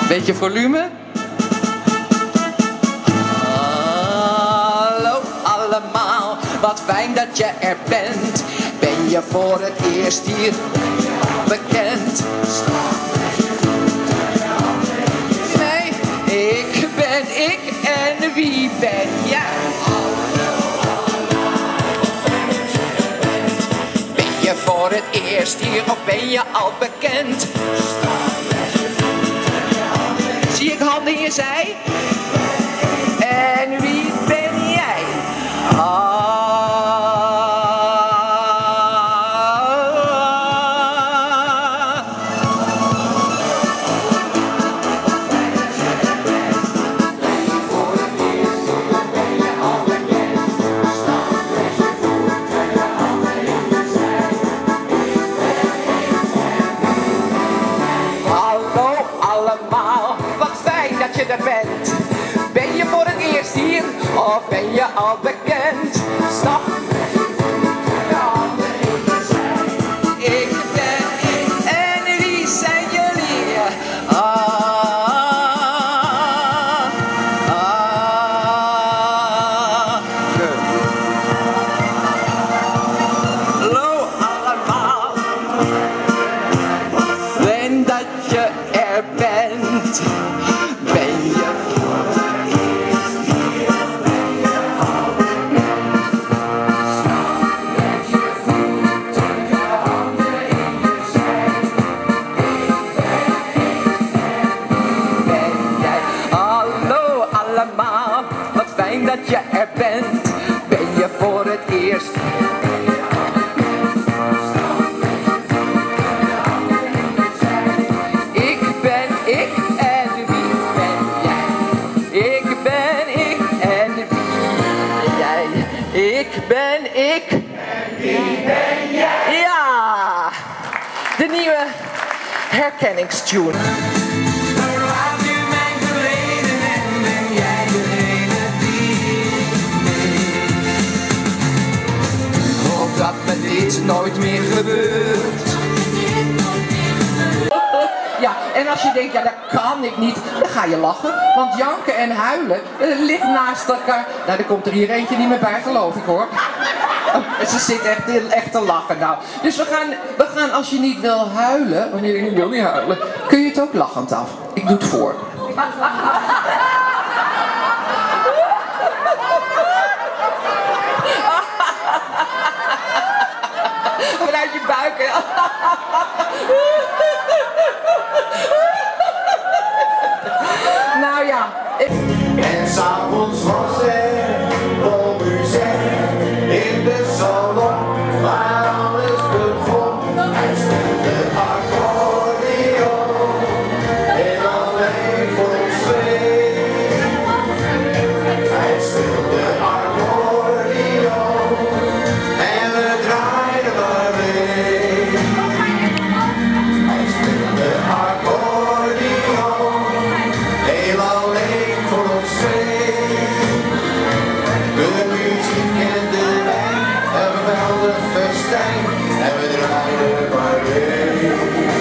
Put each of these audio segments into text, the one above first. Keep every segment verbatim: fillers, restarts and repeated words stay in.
Beetje volume. Hallo allemaal, wat fijn dat je er bent. Ben je voor het eerst hier bekend? Nee, ik ben ik en wie ben jij? Ben je voor het eerst hier of ben je al bekend? Zie ik handen in je zij? En wie ben jij? Ah. Hallo allemaal, wat fijn dat je er bent. Ben je voor het eerst hier of ben je al bekend? Stap. Ik ben ik en wie zijn jullie? Ah, ah. Hallo allemaal, fijn dat je er bent. Ben je allemaal, wat fijn dat je er bent. Ben je voor het eerst? Ik ben ik en wie ben jij? Ik ben ik en wie ben jij? Ik ben ik en wie ben jij? Ja, de nieuwe herkenningstune. Dat me dit nooit meer gebeurt. Ja, en als je denkt, ja dat kan ik niet, dan ga je lachen. Want janken en huilen uh, ligt naast elkaar. Nou, er komt er hier eentje niet meer bij, geloof ik hoor. Oh, ze zit echt, echt te lachen nou. Dus we gaan, we gaan, als je niet wil huilen, wanneer je niet wil niet huilen, kun je het ook lachend af. Ik doe het voor. Vanuit je buik, hè? Nou ja. Ik... En s'avonds was er vol muziek in de salon waar alles begon. Hij speelde accordeon en alleen voor ons twee. Hij speelde accordeon en we draaiden maar mee. Hij speelde accordeon heel alleen voor ons twee. De muziek en de wijn en we wel de festijn en we draaiden maar mee.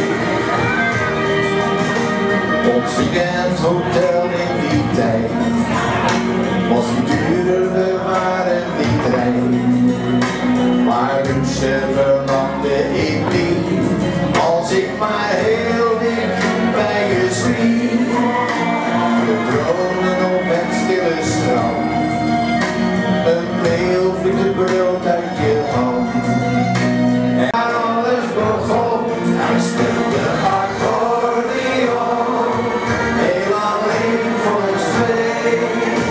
Ons weekendhotel in die tijd was niet duurder, we waren niet rijk. Maar lunchen verlangde ik niet, als ik maar heel dicht bij je sliep. We droomden op het stille strand, een veel vliegende bril uit je hand. En alles begon, hij speelde accordeon, heel alleen voor ons twee.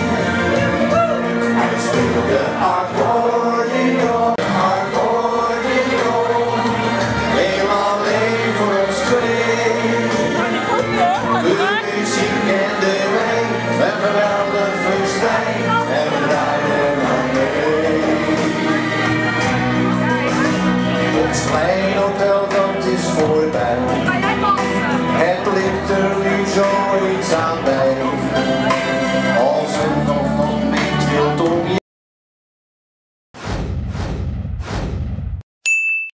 Hij speelde accordeon, accordeon, heel alleen voor ons twee. De muziek en de wijn, een geweldig festijn en we draaien maar mee. Ons klein hotel dat is voorbij, het ligt er nu zoiets aan bij.